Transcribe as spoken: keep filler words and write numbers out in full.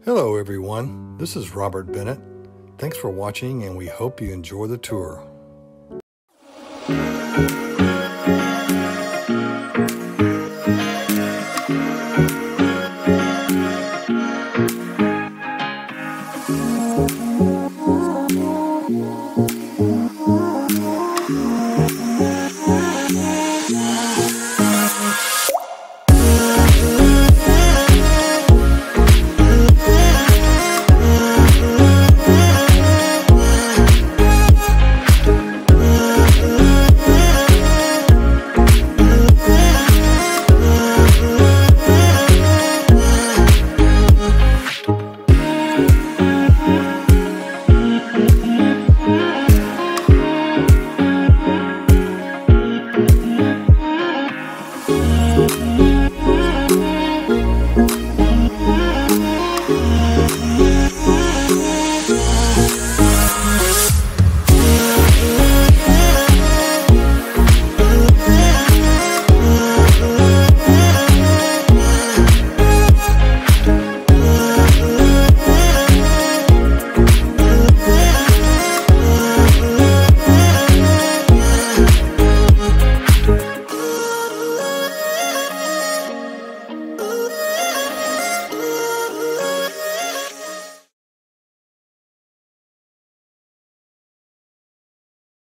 Hello everyone, this is Robert Bennett. Thanks for watching and we hope you enjoy the tour.